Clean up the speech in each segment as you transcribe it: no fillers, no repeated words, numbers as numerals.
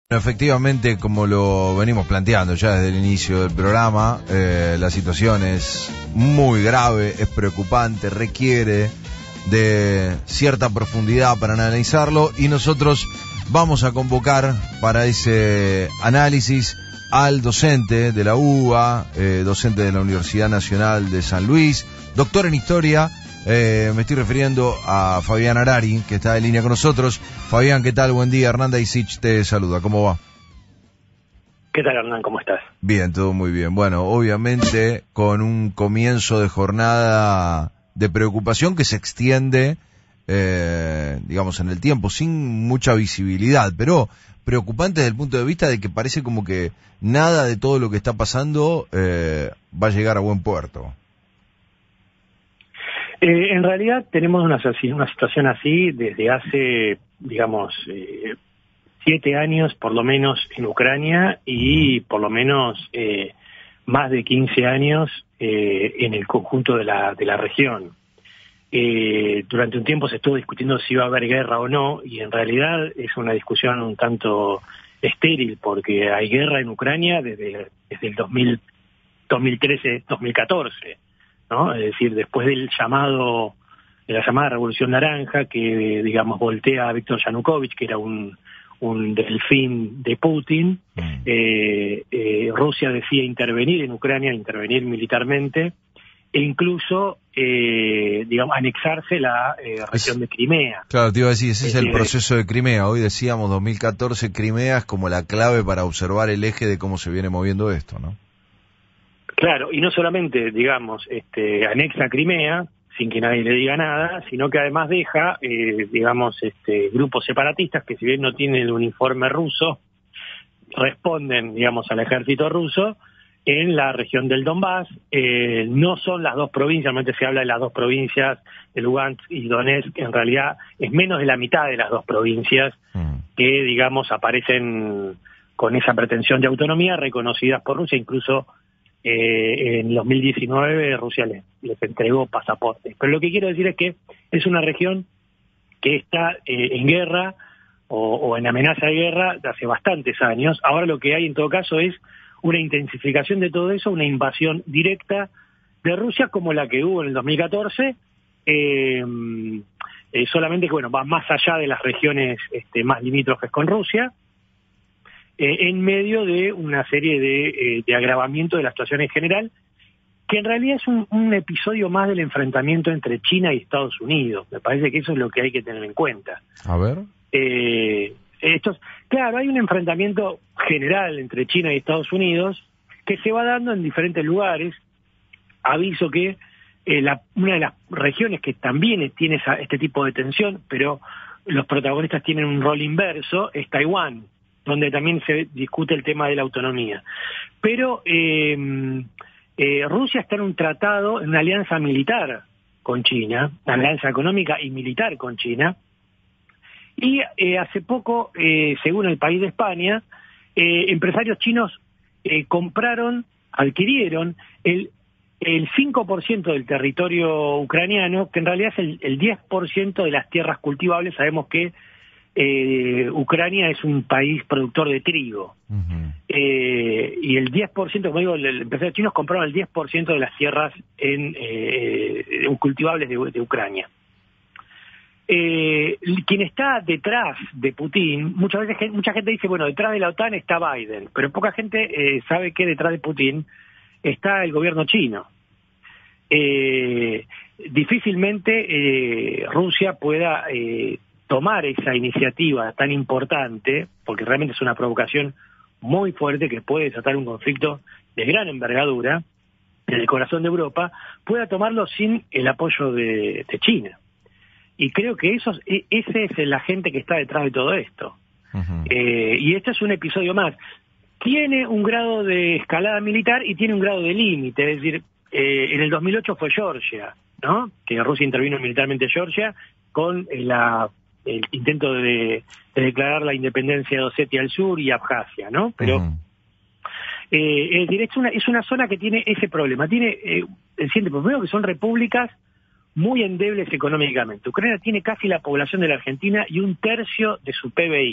Efectivamente, como lo venimos planteando ya desde el inicio del programa, la situación es muy grave, es preocupante, requiere de cierta profundidad para analizarlo y nosotros vamos a convocar para ese análisis al docente de la UBA, docente de la Universidad Nacional de San Luis, doctor en Historia. Me estoy refiriendo a Fabián Harari, que está en línea con nosotros. Fabián, ¿qué tal? Buen día. Hernán Daisich te saluda. ¿Cómo va? ¿Qué tal, Hernán? ¿Cómo estás? Bien, todo muy bien. Bueno, obviamente con un comienzo de jornada de preocupación que se extiende, digamos, en el tiempo, sin mucha visibilidad, pero preocupante desde el punto de vista de que parece como que nada de todo lo que está pasando va a llegar a buen puerto. En realidad tenemos una situación así desde hace, digamos, 7 años por lo menos en Ucrania y por lo menos más de 15 años en el conjunto de la región. Durante un tiempo se estuvo discutiendo si iba a haber guerra o no, y en realidad es una discusión un tanto estéril, porque hay guerra en Ucrania desde el 2013-2014. ¿no? Es decir, después de la llamada Revolución Naranja, que, digamos, voltea a Víctor Yanukovych, que era un delfín de Putin, Rusia decía intervenir en Ucrania, intervenir militarmente, e incluso, digamos, anexarse la región de Crimea. Claro, te iba a decir, ese es el proceso de Crimea. Hoy decíamos 2014, Crimea es como la clave para observar el eje de cómo se viene moviendo esto, ¿no? Claro, y no solamente, digamos, anexa Crimea, sin que nadie le diga nada, sino que además deja, digamos, grupos separatistas que, si bien no tienen el uniforme ruso, responden, digamos, al ejército ruso en la región del Donbass. No son las dos provincias, normalmente se habla de las dos provincias de Lugansk y Donetsk, en realidad es menos de la mitad de las dos provincias que, digamos, aparecen con esa pretensión de autonomía, reconocidas por Rusia. Incluso en 2019 Rusia les entregó pasaportes. Pero lo que quiero decir es que es una región que está en guerra o en amenaza de guerra de hace bastantes años. Ahora lo que hay en todo caso es una intensificación de todo eso, una invasión directa de Rusia como la que hubo en el 2014, solamente que, bueno, va más allá de las regiones más limítrofes con Rusia, en medio de una serie de agravamiento de la situación en general, que en realidad es un episodio más del enfrentamiento entre China y Estados Unidos. Me parece que eso es lo que hay que tener en cuenta. A ver. Claro, hay un enfrentamiento general entre China y Estados Unidos que se va dando en diferentes lugares. Aviso que una de las regiones que también tiene este tipo de tensión, pero los protagonistas tienen un rol inverso, es Taiwán, donde también se discute el tema de la autonomía. Pero Rusia está en un tratado, en una alianza militar con China, una alianza económica y militar con China, y hace poco, según el País de España, empresarios chinos adquirieron el 5% del territorio ucraniano, que en realidad es el 10% de las tierras cultivables. Sabemos que Ucrania es un país productor de trigo, y el 10%, como digo, los empresarios chinos compraron el 10% de las tierras cultivables de Ucrania. Quien está detrás de Putin, mucha gente dice, bueno, detrás de la OTAN está Biden, pero poca gente sabe que detrás de Putin está el gobierno chino. Difícilmente Rusia pueda tomar esa iniciativa tan importante, porque realmente es una provocación muy fuerte que puede desatar un conflicto de gran envergadura en el corazón de Europa, pueda tomarlo sin el apoyo de China. Y creo que ese es el agente que está detrás de todo esto. Y este es un episodio más. Tiene un grado de escalada militar y tiene un grado de límite, es decir, en el 2008 fue Georgia, ¿no? Que Rusia intervino militarmente en Georgia con el intento de declarar la independencia de Osetia al sur y Abjasia, ¿no? Pero es decir, es una zona que tiene ese problema. Tiene el siguiente problema, que son repúblicas muy endebles económicamente. Ucrania tiene casi la población de la Argentina y 1/3 de su PBI.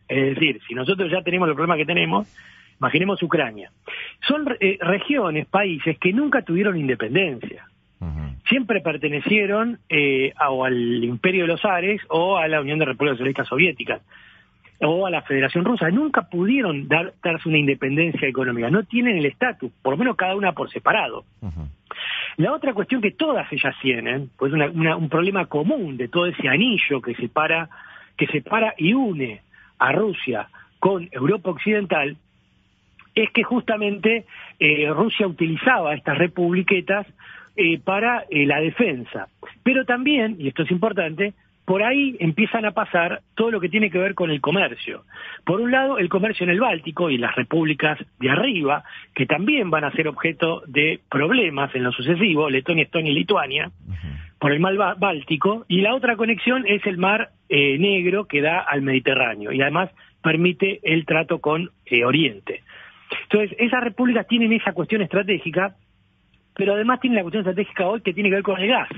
Es decir, si nosotros ya tenemos el problema que tenemos, imaginemos Ucrania. Son regiones, países que nunca tuvieron independencia. Siempre pertenecieron o al Imperio de los Zares o a la Unión de Repúblicas Socialistas Soviéticas o a la Federación Rusa. Nunca pudieron darse una independencia económica. No tienen el estatus, por lo menos cada una por separado. La otra cuestión que todas ellas tienen, pues un problema común de todo ese anillo que separa y une a Rusia con Europa Occidental, es que justamente Rusia utilizaba estas republiquetas para la defensa. Pero también, y esto es importante, por ahí empiezan a pasar todo lo que tiene que ver con el comercio. Por un lado, el comercio en el Báltico y las repúblicas de arriba, que también van a ser objeto de problemas en lo sucesivo, Letonia, Estonia y Lituania, por el mar Báltico, y la otra conexión es el mar Negro que da al Mediterráneo, y además permite el trato con Oriente. Entonces, esas repúblicas tienen esa cuestión estratégica, pero además tienen la cuestión estratégica hoy que tiene que ver con el gas.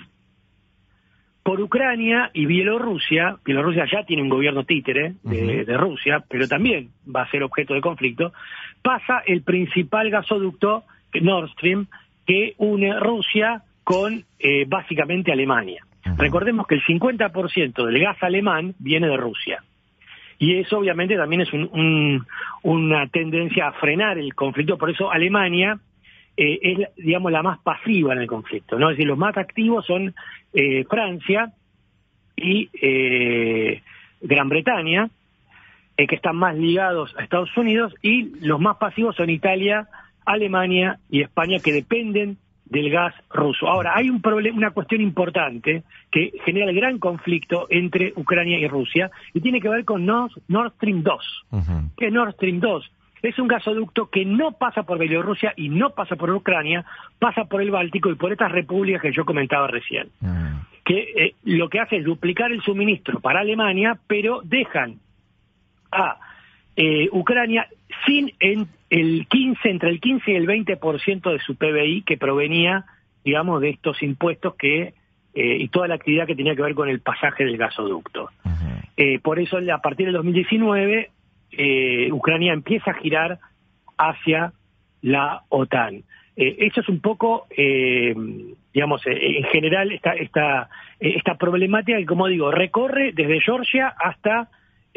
Por Ucrania y Bielorrusia ya tiene un gobierno títere de Rusia, pero también va a ser objeto de conflicto, pasa el principal gasoducto, Nord Stream, que une Rusia con básicamente Alemania. Recordemos que el 50% del gas alemán viene de Rusia. Y eso obviamente también es una tendencia a frenar el conflicto, por eso Alemania es, digamos, la más pasiva en el conflicto, ¿no? Es decir, los más activos son Francia y Gran Bretaña, que están más ligados a Estados Unidos, y los más pasivos son Italia, Alemania y España, que dependen del gas ruso. Ahora, hay una cuestión importante que genera el gran conflicto entre Ucrania y Rusia, y tiene que ver con Nord Stream 2. ¿Qué es Nord Stream 2? Es un gasoducto que no pasa por Bielorrusia y no pasa por Ucrania, pasa por el Báltico y por estas repúblicas que yo comentaba recién. Que lo que hace es duplicar el suministro para Alemania, pero dejan a Ucrania sin entre el 15 y el 20% de su PBI que provenía, digamos, de estos impuestos y toda la actividad que tenía que ver con el pasaje del gasoducto. Por eso, a partir del 2019, Ucrania empieza a girar hacia la OTAN. Eso es un poco, digamos, en general esta problemática que, como digo, recorre desde Georgia hasta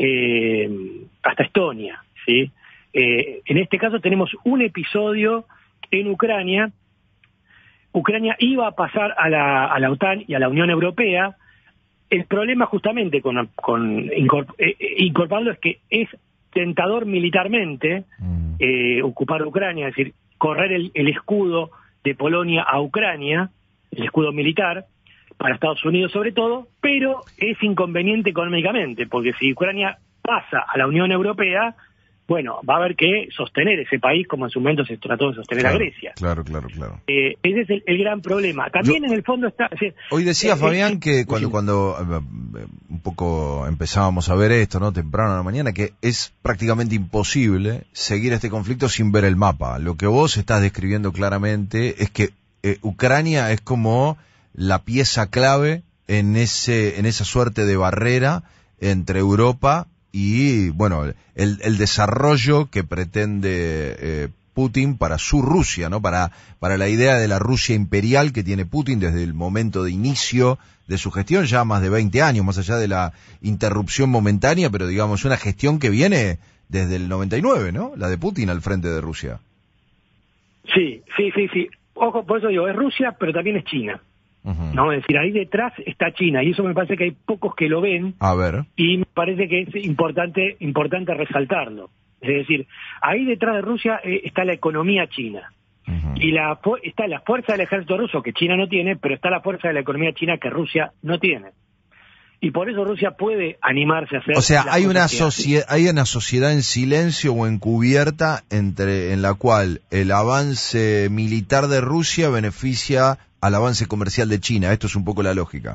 Estonia, ¿sí? En este caso tenemos un episodio en Ucrania. Ucrania iba a pasar a la OTAN y a la Unión Europea. El problema justamente con incorporarlo es que es tentador militarmente ocupar Ucrania, es decir, correr el escudo de Polonia a Ucrania, el escudo militar, para Estados Unidos sobre todo, pero es inconveniente económicamente, porque si Ucrania pasa a la Unión Europea, bueno, va a haber que sostener ese país como en su momento se trató de sostener a Grecia. Claro. Ese es el gran problema. También en el fondo está... Hoy decía Fabián que cuando un poco empezábamos a ver esto, ¿no? Temprano en la mañana, que es prácticamente imposible seguir este conflicto sin ver el mapa. Lo que vos estás describiendo claramente es que Ucrania es como la pieza clave en esa suerte de barrera entre Europa y, bueno, el desarrollo que pretende Putin para su Rusia, ¿no? Para la idea de la Rusia imperial que tiene Putin desde el momento de inicio de su gestión, ya más de 20 años, más allá de la interrupción momentánea, pero digamos una gestión que viene desde el 99, ¿no? La de Putin al frente de Rusia. Sí. Ojo, por eso digo, es Rusia, pero también es China. No, es decir, ahí detrás está China, y eso me parece que hay pocos que lo ven. A ver. Y me parece que es importante resaltarlo. Es decir, ahí detrás de Rusia está la economía china. Y está la fuerza del ejército ruso, que China no tiene, pero está la fuerza de la economía china que Rusia no tiene. Y por eso Rusia puede animarse a hacer... O sea, hay una sociedad en silencio o encubierta en la cual el avance militar de Rusia beneficia al avance comercial de China. Esto es un poco la lógica.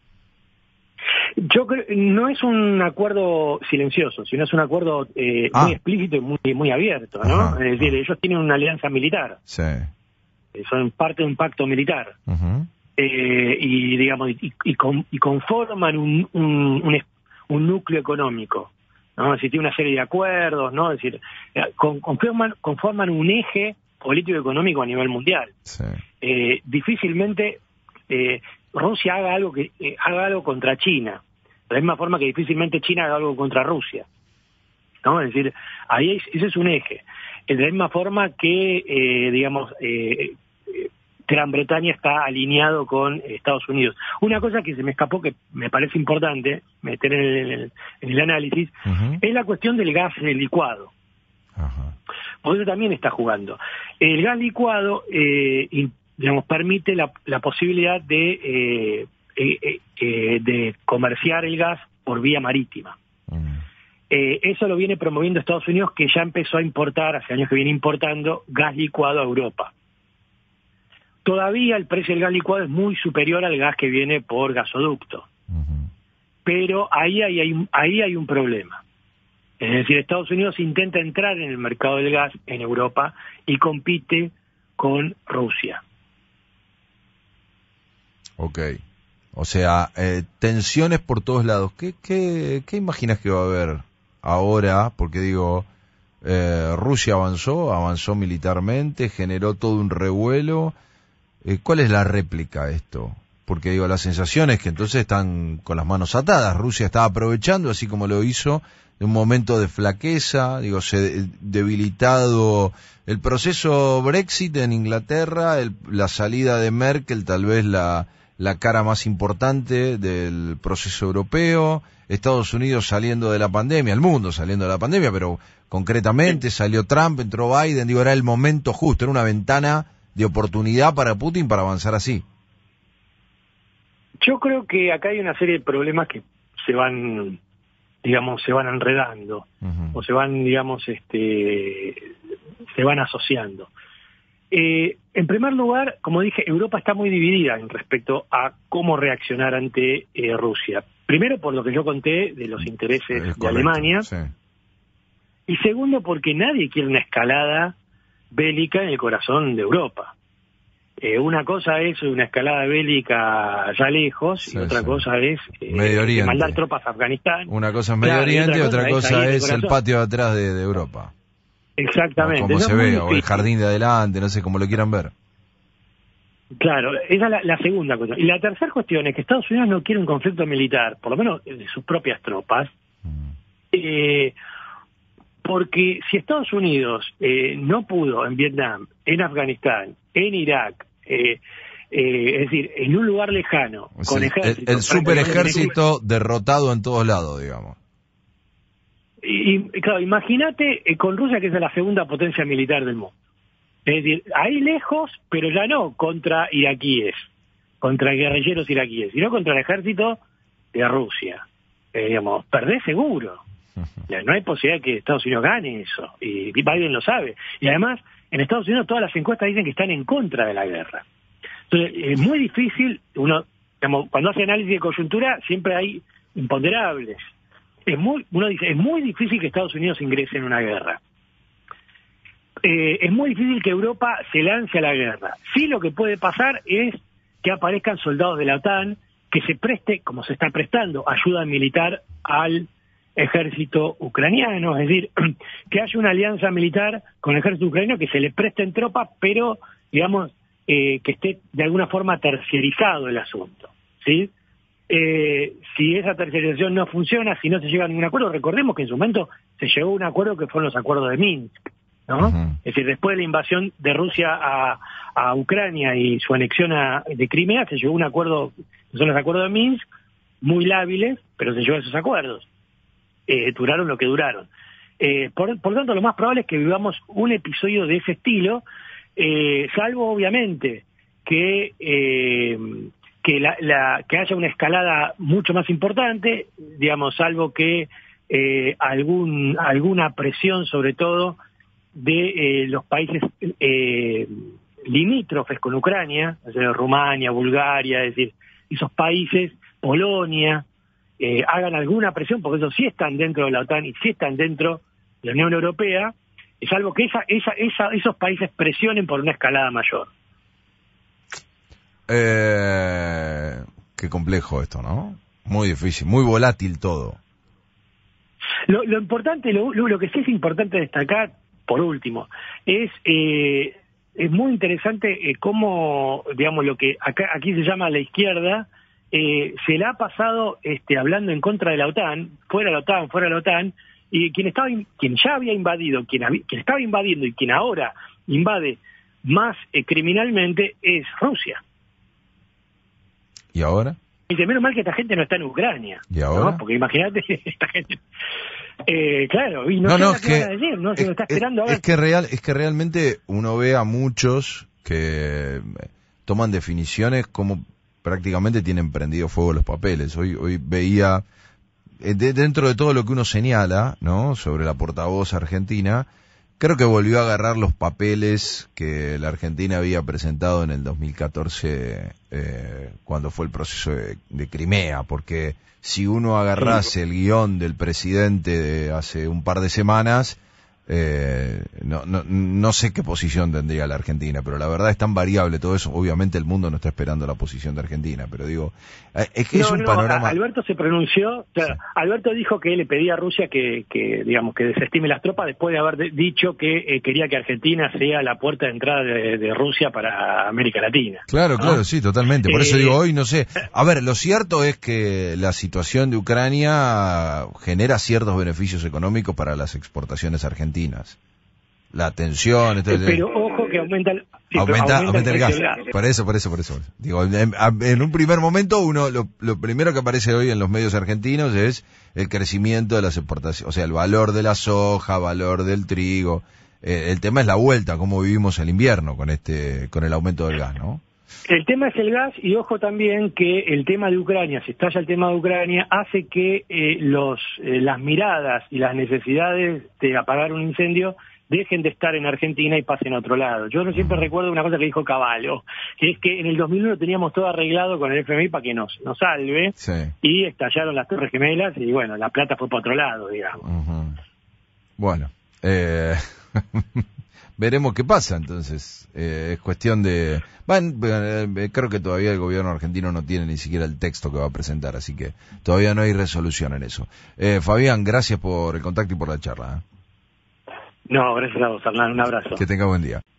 Yo creo no es un acuerdo silencioso, sino es un acuerdo muy explícito y muy abierto, ¿no? Ajá, es decir, ellos tienen una alianza militar. Sí. Son parte de un pacto militar. Y digamos y conforman un núcleo económico. ¿no? Es decir, tiene una serie de acuerdos, ¿no? Es decir, conforman un eje político y económico a nivel mundial. Sí. Difícilmente Rusia haga algo contra China, de la misma forma que difícilmente China haga algo contra Rusia, ¿no? Es decir, ese es un eje. De la misma forma que, Gran Bretaña está alineado con Estados Unidos. Una cosa que se me escapó, que me parece importante meter en el análisis, es la cuestión del gas licuado. Por eso también está jugando. El gas licuado, permite la posibilidad de comerciar el gas por vía marítima. Eso lo viene promoviendo Estados Unidos, que ya empezó a importar, hace años que viene importando, gas licuado a Europa. Todavía el precio del gas licuado es muy superior al gas que viene por gasoducto. Pero ahí hay un problema. Es decir, Estados Unidos intenta entrar en el mercado del gas en Europa y compite con Rusia. Ok. O sea, tensiones por todos lados. ¿Qué imaginas que va a haber ahora? Porque digo, Rusia avanzó militarmente, generó todo un revuelo. ¿Cuál es la réplica a esto? Porque digo, la sensación es que entonces están con las manos atadas. Rusia está aprovechando, así como lo hizo, de un momento de flaqueza, se debilitado el proceso Brexit en Inglaterra, la salida de Merkel, tal vez la cara más importante del proceso europeo, Estados Unidos saliendo de la pandemia, el mundo saliendo de la pandemia, pero concretamente salió Trump, entró Biden, era el momento justo, era una ventana de oportunidad para Putin para avanzar así. Yo creo que acá hay una serie de problemas que se van enredando, o se van, se van asociando. En primer lugar, como dije, Europa está muy dividida en respecto a cómo reaccionar ante Rusia. Primero, por lo que yo conté de los intereses de Alemania, sí. Y segundo, porque nadie quiere una escalada bélica en el corazón de Europa. Una cosa es una escalada bélica allá lejos, sí, y otra cosa es mandar tropas a Afganistán. Una cosa es Medio Oriente y otra cosa es el patio de atrás de Europa. Exactamente. O como se ve, o el jardín de adelante, no sé cómo lo quieran ver. Claro, esa es la segunda cosa. Y la tercera cuestión es que Estados Unidos no quiere un conflicto militar, por lo menos de sus propias tropas, porque si Estados Unidos no pudo en Vietnam, en Afganistán, en Irak, es decir, en un lugar lejano, con ejército... El super ejército derrotado en todos lados, digamos. Y claro, imagínate con Rusia, que es la segunda potencia militar del mundo. Es decir, ahí lejos, pero ya no contra iraquíes, contra guerrilleros iraquíes, sino contra el ejército de Rusia. Perdés seguro. No hay posibilidad de que Estados Unidos gane eso, y Biden lo sabe. Y además, en Estados Unidos todas las encuestas dicen que están en contra de la guerra. Entonces, es muy difícil, cuando hace análisis de coyuntura, siempre hay imponderables. Uno dice, es muy difícil que Estados Unidos ingrese en una guerra. Es muy difícil que Europa se lance a la guerra. Sí, lo que puede pasar es que aparezcan soldados de la OTAN, que se preste, como se está prestando, ayuda militar al ejército ucraniano, es decir, que haya una alianza militar con el ejército ucraniano, que se le presten tropas, pero, que esté de alguna forma terciarizado el asunto, ¿sí? Si esa terciarización no funciona, si no se llega a ningún acuerdo, recordemos que en su momento se llegó a un acuerdo que fueron los acuerdos de Minsk, ¿no? Es decir, después de la invasión de Rusia a Ucrania y su anexión de Crimea, se llegó a un acuerdo, que son los acuerdos de Minsk, muy lábiles, pero se llegó a esos acuerdos. Duraron lo que duraron. Por tanto, lo más probable es que vivamos un episodio de ese estilo, salvo obviamente que haya una escalada mucho más importante, salvo que alguna presión, sobre todo de los países limítrofes con Ucrania, o sea, Rumania, Bulgaria, es decir, esos países, Polonia, hagan alguna presión, porque esos sí están dentro de la OTAN y sí están dentro de la Unión Europea, es algo que esos países presionen por una escalada mayor. Qué complejo esto, ¿no? Muy difícil, muy volátil todo. Lo importante, lo que sí es importante destacar, por último, es muy interesante cómo, digamos, lo que aquí se llama la izquierda, se la ha pasado hablando en contra de la OTAN, fuera de la OTAN, y quien ya había invadido, quien estaba invadiendo y quien ahora invade más criminalmente es Rusia. ¿Y ahora? Y menos mal que esta gente no está en Ucrania. ¿Y ahora? ¿No? Porque imagínate, esta gente... claro, y no, sé qué van a decir, ¿no? Se lo está esperando a ver. Es que realmente uno ve a muchos que toman definiciones como prácticamente tienen prendido fuego los papeles. Hoy veía, dentro de todo lo que uno señala, ¿no?, sobre la portavoz argentina, creo que volvió a agarrar los papeles que la Argentina había presentado en el 2014, cuando fue el proceso de Crimea, porque si uno agarrase el guión del presidente de hace un par de semanas, no sé qué posición tendría la Argentina, pero la verdad es tan variable todo eso. Obviamente el mundo no está esperando la posición de Argentina, pero digo, es que es un panorama. Alberto se pronunció, o sea, sí. Alberto dijo que le pedía a Rusia que digamos, que desestime las tropas después de haber dicho que quería que Argentina sea la puerta de entrada de Rusia para América Latina. Claro, ¿no? Claro, sí, totalmente. Por eso digo, hoy no sé. A ver, lo cierto es que la situación de Ucrania genera ciertos beneficios económicos para las exportaciones argentinas. La tensión, pero ojo que aumenta el gas. Por eso. Digo, en un primer momento lo primero que aparece hoy en los medios argentinos es el crecimiento de las exportaciones, o sea, el valor de la soja, valor del trigo. El tema es la vuelta, cómo vivimos el invierno con el aumento del gas, ¿no? El tema es el gas, y ojo también que el tema de Ucrania, si estalla el tema de Ucrania, hace que las miradas y las necesidades de apagar un incendio dejen de estar en Argentina y pasen a otro lado. Yo siempre recuerdo una cosa que dijo Cavallo, que es que en el 2001 teníamos todo arreglado con el FMI para que nos salve, sí. Y estallaron las Torres Gemelas y bueno, la plata fue para otro lado, digamos. Uh-huh. Bueno, veremos qué pasa entonces. Es cuestión de... creo que todavía el gobierno argentino no tiene ni siquiera el texto que va a presentar, así que todavía no hay resolución en eso. Fabián, gracias por el contacto y por la charla. No, gracias a vos, Hernán. Un abrazo. Que tenga buen día.